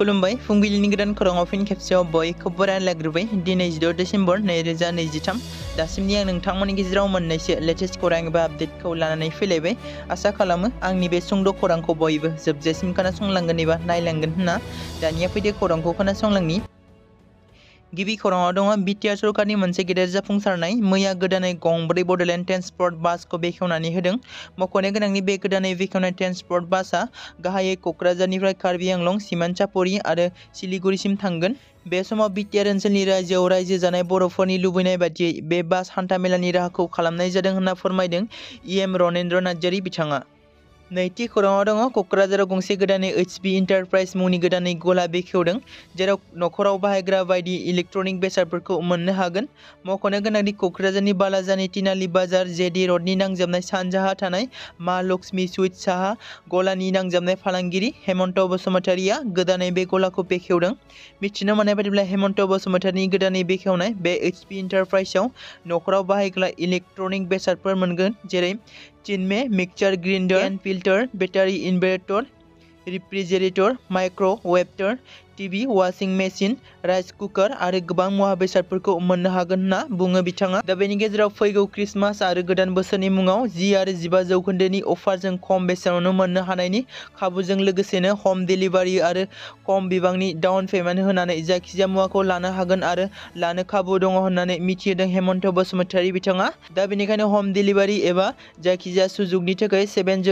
खुलुमबाय फुंबिलिनि गोदान खौराङाव फिन खेबसेयाव बयखौबो बरायना लाग्रोबाय दिनै 16 डिसेम्बर 2023 दासिमनि आं नोंथांमोननि गेजेराव मोननैसो लेटेस्ट खौरां एबा आपडेटखौ लानानै फैलायबाय आसा खालामो आंनि बे सुंद' खौरांखौ बयबो जोबजासिम खोनासंलांगोन एबा नायलांगोन होनना दानिया फैदो खौरांखौ खोनासंलांनि गिबि खौराङाव दङ बिटिआर सरकारनि मोनसे गेदेर जाफुंसारनाय मैया गोदानै गंब्रै बड'लेण्ड ट्रेन्सपर्ट बासखौ बेखेवनानै होदों मख'नो गोनांनि बे गोदानै बेखेवनाय ट्रेन्सपर्ट बासआ गाहायै क'क्राझारनिफ्राय कार्बि आंलं सिमानसापरि आरो सिलिगुरिसिम थांगोन बे समाव बिटिआर ओनसोलनि रायजोआव रायजो जानाय बर'फोरनि लुबैनाय बादियै बे बास हान्थामेलानि राहाखौ खालामनाय जादों होनना फोरमायदों इएम रनेन्द्र नार्जारि बिथाङा नैथि खौराङाव दङ क'क्राझाराव गंसे गोदानै एचपि इन्टारप्राइज मुंनि गोदानै गला बेखेवदों जेराव न'खराव बाहायग्रा बायदि इलेक्ट्रनिक बेसादफोरखौ मोननो हागोन मख'नो गोनांदि क'क्राझारनि बालाजानि तिनालि बाजार जेडि रडनि नांजाबनाय सानजाहा थानाय मा लक्ष्मी सुइट साहा गलानि नांजाबनाय फालांगिरि हेमन्त बसुमतारिया गोदानै बे गलाखौ बेखेवदों मिथिनो मोननाय बायदिब्ला हेमन्त बसुमतारिनि गोदानै बेखेवनाय बे एचपि इन्टारप्राइजआव न'खराव बाहायग्रा इलेक्ट्रनिक बेसादफोर मोनगोन जेरै चिनमे mixer grinder and filter battery inverter refrigerator microwave TV washing machine rice cooker RO गोबां मुवा बेसादफोरखौ मोननो हागोन होनना बुङो बिथाङा दा बेनि गेजेराव फैगौ क्रिसमास आरो गोदान बोसोरनि मुङाव 10 आरो 15% अफारजों खम बेसेनावनो मोननो हानायनि खाबुजों लोगोसेनो हम डिलिभारि आरो खम बिबांनि डाउन पेमेन्ट होनानै जायखिजाया मुवाखौ लानो हागोन आरो लानो खाबु दङ होननानै मिथिहोदों हेमन्त बसुमतारि बिथाङा दा बेनिखायनो हम डिलिभारि एबा जायखिजाया सुजुगनि थाखाय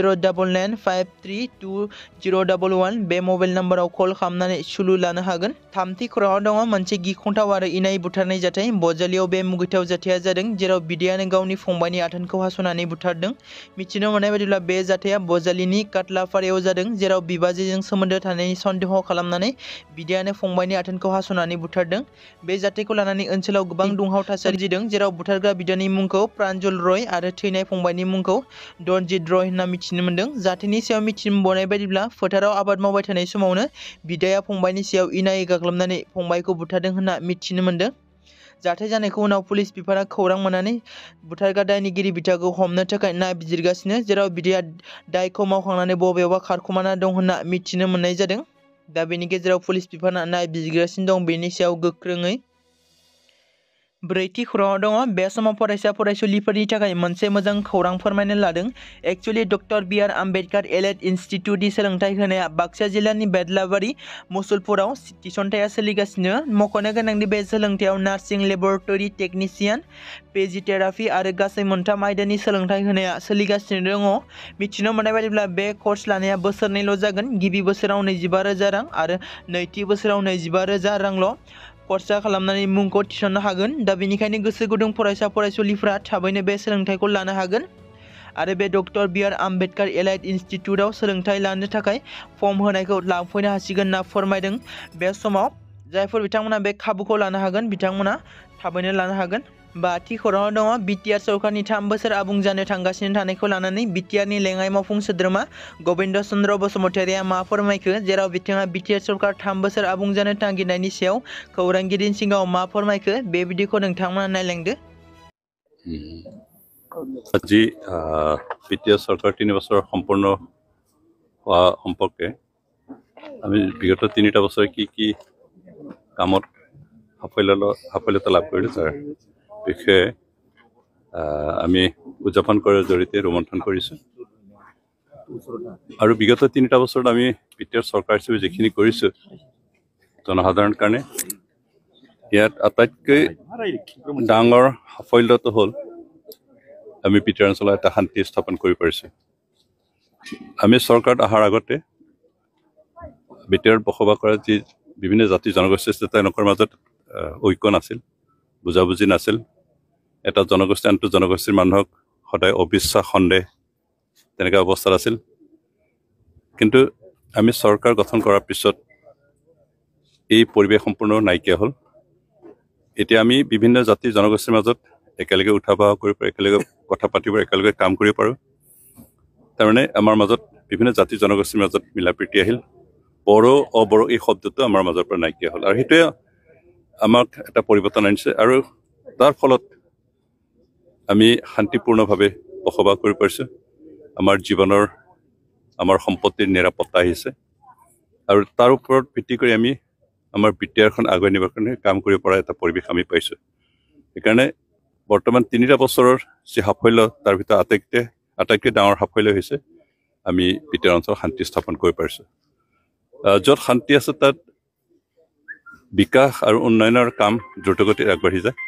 7099532011 बे मबाइल नाम्बाराव कल खालामनानै सुलु लानो हागोन थामथि खौराङाव दङ मोनसे गिख्रंथाव आरो इनाय बुथारनाय जाथाय बजालियाव बे मुगैथाव जाथाया जादों जेराव बिदायानो गावनि फंबायनि आथोनखौ हास'नानै बुथारदों मिथिनो मोननाय बायदिब्ला बे जाथाया बजालिनि काटलाफारायाव जादों जेराव बिबाजैजों सोमोन्दो थानायनि सन्देह खालामनानै बिदायानो फंबायनि आथोनखौ हास'नानै बुथारदों बे जाथायखौ लानानै ओनसोलाव गोबां दुंहाव थासारि सोमजिदों जेराव बुथारग्रा बिदानि मुंखौ प्रान्जल रय आरो थैनाय फंबायनि मुंखौ दनजित रय होनना मिथिनो मोन्दों जाथायनि सायाव मिथिनो मोननाय बायदिब्ला फोथाराव आबाद मावबाय थानाय समावनो बिदाया फंबायनि सायाव इनाय गाग्लोबनानै फंबायखौ बुथारदों होनना मिथिनो मोन्दों जाथाय जानायखौ उनाव पुलिस बिफाना खौरां मोननानै बुथारग्रा दायनिगिरि बिदाखौ हमनो थाखाय नायबिजिरगासिनो जेराव बिदाया दायखौ मावखांनानै बबेयावबा खारखुमाना दं होनना मिथिनो मोननाय जादों दा बेनि गेजेराव पुलिस बिफाना नायबिजिरगासिनो दं बेनि सायाव गोख्रोङै ब्रैथि खौराङाव दङ बे समाव फरायसा फरायसुलिफोरनि थाखाय मोनसे मोजां खौरां फोरमायनो लादों एक्चुअलि डक्टर बि.आर. आम्बेडकार एलेड इन्स्टिट्युटनि सोलोंथाइ होनाया बाक्सा जिल्लानि बेदलाबारि मुसलपुराव थिसनथाइया सोलिगासिनो मख'नो गोनांदि बे सोलोंथायाव नार्सिं लेबरेटरि टेकनिशियान फिजियोथेरापि आरो गासै मोनथाम आयदानि सोलोंथाइ होनाया सोलिगासिनो दङ मिथिनो मोननाय बायदिब्ला बे कर्स लानाया बोसोरनैल' जागोन गिबि बोसोराव 25,000 रां आरो नैथि बोसोराव 25,000 रांल' खरसा खालामनानै मुंखौ थिसननो हागोन दा बेनिखायनो गोसो गुदुं फरायसा फरायसुलिफ्रा थाबैनो बे सोलोंथाइखौ लानो हागोन आरो बे डक्टर बि.आर. आम्बेडकार एलाइड इन्स्टिट्युटआव सोलोंथाइ लानो थाखाय फर्म होनायखौ लांफैनो हासिगोन होनना फोरमायदों बे समाव जायफोर बिथांमोना बे खाबुखौ लानो हागोन बिथांमोना थाबैनो लानो हागोन बाथि खौराङाव दङ बिटिआर सरकारनि 3 बोसोर आबुं जानो थांगासिनो थानायखौ लानानै बिटिआरनि लेङाइ मावफुं सोद्रोमा गबिन्द चन्द्र बसुमतारिया मा फोरमायखो जेराव बिथाङा बिटिआर सरकार 3 बोसोर आबुं जानो नागिरनायनि सायाव खौरांगिरिनि सिगाङाव मा फोरमायखो बे भिडिअखौ नोंथांमोना नायलांदो আজি বিটিআর সরকার 3 বছর সম্পূর্ণ হওয়া সম্পর্কে আমি বিগত 3টা বছরে কি কামত সাফল্যতা লাভ কৰিলো তাৰ বিষয়ে আমি উদযাপন কৰাৰ জৰিয়তে ৰোমন্থন কৰিছো আৰু বিগত 3টা বছৰত আমি বিটিআর সরকার হিচাপে যিখিনি কৰিছো জনসাধাৰণৰ কাৰণে ইয়াত আটাইতকৈ ডাঙৰ সাফল্যটো হ'ল আমি বিটিআৰ অঞ্চলত এটা শান্তি স্থাপন কৰি পাৰিছো আমি চৰকাৰত অহাৰ আগতে বিটিআৰ বসবাস কৰা যি বিভিন্ন জাতি জনগোষ্ঠী আছে তেওঁলোকৰ মাজত ঐক্য নাছিল বুজাবুজি নাছিল এটা জনগোষ্ঠী আনটো জনগোষ্ঠীৰ মানুহক সদায় অবিশ্বাস সন্দেহ তেনেকুৱা অৱস্থাত আছিল কিন্তু আমি চৰকাৰ গঠন কৰাৰ পিছত এই পৰিৱেশ সম্পূৰ্ণ নাইকিয়া হ'ল এতিয়া আমি বিভিন্ন জাতি জনগোষ্ঠীৰ মাজত একেলগে উঠা বহা কৰিব পাৰোঁ একেলগে কথা পাতিব একেলগে কাম কৰিব পাৰোঁ তাৰমানে আমাৰ মাজত বিভিন্ন জাতি জনগোষ্ঠীৰ মাজত মিলাপ্ৰীতি আহিল বড়ো অবড়ো এই শব্দটো আমাৰ মাজৰ পৰা নাইকিয়া হ'ল আৰু সেইটোৱে আমাক এটা পৰিৱৰ্তন আনিছে আৰু তাৰ ফলত আমি শান্তিপূৰ্ণভাৱে বসবাস কৰি পাৰিছোঁ আমাৰ জীৱনৰ আমাৰ সম্পত্তিৰ নিৰাপত্তা আহিছে আৰু তাৰ ওপৰত ভিত্তি কৰি আমি আমাৰ বিটিআৰখন আগুৱাই নিবৰ কাৰণে কাম কৰিব পৰা এটা পৰিৱেশ আমি পাইছোঁ সেইকাৰণে বৰ্তমান 3টা বছৰৰ যি সাফল্য তাৰ ভিতৰত আটাইতকৈ ডাঙৰ সাফল্য হৈছে আমি বিটিআৰ অঞ্চল শান্তি স্থাপন কৰিব পাৰিছোঁ য'ত শান্তি আছে তাত বিকাশ আৰু উন্নয়নৰ কাম দ্ৰুতগতিত আগবাঢ়ি যায়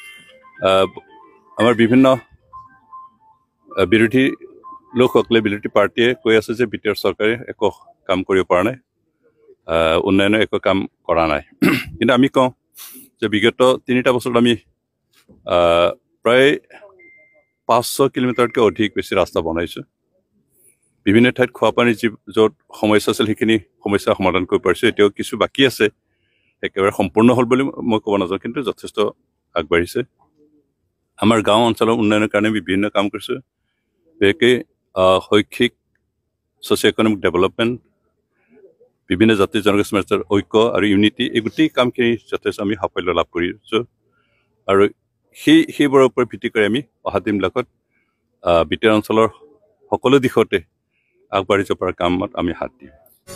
আমাৰ বিভিন্ন বিৰোধী লোকসকলে বিৰোধী পাৰ্টিয়ে কৈ আছে যে বিটিআৰ চৰকাৰে একো কাম কৰিব পৰা নাই উন্নয়নৰ একো কাম কৰা নাই কিন্তু আমি কওঁ যে বিগত 3টা বছৰত আমি প্ৰায় 500 কিলোমিটাৰতকৈ অধিক বেছি ৰাস্তা বনাইছোঁ বিভিন্ন ঠাইত খোৱাপানী য'ত সমস্যা আছিল সেইখিনি সমস্যা সমাধান কৰিব পাৰিছোঁ এতিয়াও কিছু বাকী আছে একেবাৰে সম্পূৰ্ণ হ'ল বুলি মই ক'ব নাযাওঁ কিন্তু যথেষ্ট আগবাঢ়িছে আমাৰ গাঁও অঞ্চলৰ উন্নয়নৰ কাৰণে বিভিন্ন কাম কৰিছোঁ বিশেষকৈ শৈক্ষিক ছ'চিঅ' ইকনমিক ডেভেলপমেণ্ট বিভিন্ন জাতি জনগোষ্ঠীৰ মাজৰ ঐক্য আৰু ইউনিটি এই গোটেই কামখিনি যথেষ্ট আমি সাফল্য লাভ কৰিছোঁ আৰু সেইবোৰৰ ওপৰত ভিত্তি কৰি আমি অহা দিনবিলাকত বিটিআৰ অঞ্চলৰ সকলো দিশতে আগবাঢ়ি যাব পৰা কামত আমি হাত দিম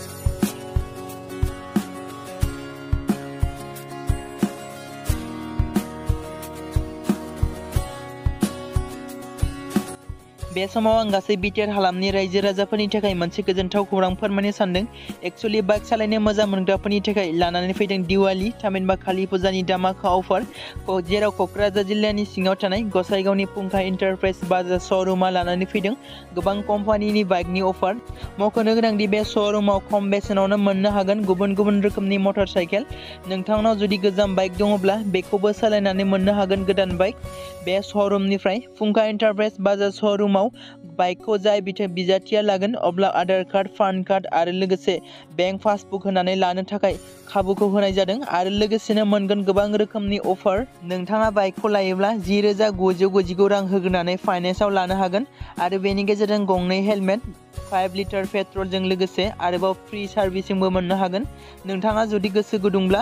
बे समाव आं गासै बिटिआर हालामनि रायजो राजाफोरनि थाखाय मोनसे गोजोनथाव खौरां फोरमायनो सानदों एक्चुअली बाइक सालायनो मोजां मोनग्राफोरनि थाखाय लानानै फैदों दिवाली थामहिनबा कालि फुजानि दामाका अफार जेराव क'क्राझार जिल्लानि सिङाव थानाय गसाइगावनि फुंखा एन्टारप्राइज बाजार श'रुमा लानानै फैदों गोबां कम्पानिनि बाइकनि अफार मख'नो गोनांदि बे श'रुमाव खम बेसेनावनो मोननो हागोन गुबुन गुबुन रोखोमनि मटर साइकेल नोंथांनाव जुदि गोजाम बाइक दङब्ला बेखौबो सालायनानै मोननो हागोन गोदान बाइक बे श'रुमनिफ्राय फुंखा एन्टारप्राइज बाजार श'रुमाव बाइकखौ जाय बिजाथिया लागोन अब्ला आधार कार्ड पान कार्ड आरो लोगोसे बेंक पासबुक होनानै लानो थाखाय खाबुखौ होनाय जादों आरो लोगोसेनो मोनगोन गोबां रोखोमनि अफार नोंथाङा बाइकखौ लायोब्ला 10,999 रां होनानै फाइनेन्सआव लानो हागोन आरो बेनि गेजेरजों गंनै हेलमेट 5 लिटार पेट्रलजों लोगोसे आरोबाव फ्रि सार्भिसिंबो मोननो हागोन नोंथाङा जुदि गोसो गुदुंब्ला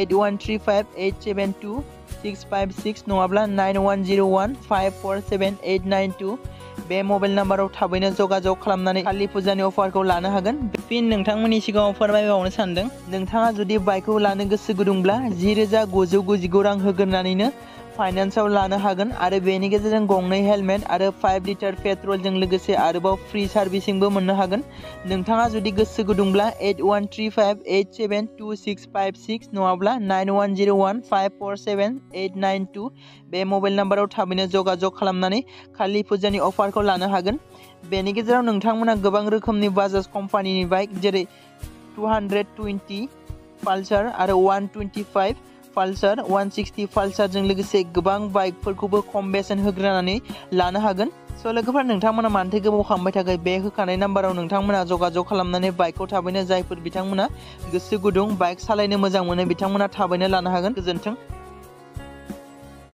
8135872656 नङाब्ला 9101547892 बे मबाइल नाम्बाराव थाबैनो जगाजग खालामनानै कालि फुजानि अफारखौ लानो हागोन फिन नोंथांमोननि सिगाङाव फोरमायबावनो सानदों नोंथाङा जुदि बाइकखौ लानो गोसो गुदुंब्ला 10,999 रां होग्रोनानैनो फाइनेन्सआव लानो हागोन आरो बेनि गेजेरजों गंनै हेलमेट आरो 5 लिटार पेट्रलजों लोगोसे आरोबाव फ्रि सार्भिसिंबो मोननो हागोन नोंथाङा जुदि गोसो गुदुंब्ला 8135872656 नङाब्ला 9101547892 बे मबाइल नाम्बाराव थाबैनो जगाजग खालामनानै कालि फुजानि अफारखौ लानो हागोन बेनि गेजेराव नोंथांमोना गोबां रोखोमनि बाजाज कम्पानिनि बाइक जेरै 220 पालसार आरो 125 पालसार 160 पालसारजों लोगोसे गोबां बाइकफोरखौबो खम बेसेन होग्रोनानै लानो हागोन स' लोगोफोर नोंथांमोना मानोथो गोबाव खालामबाय थाखाय बे होखानाय नाम्बाराव नोंथांमोना जगाजग खालामनानै बाइकखौ थाबैनो जायफोर बिथांमोना गोसो गुदुं बाइक सालायनो मोजां मोनो बिथांमोना थाबैनो लानो हागोन गोजोन्थों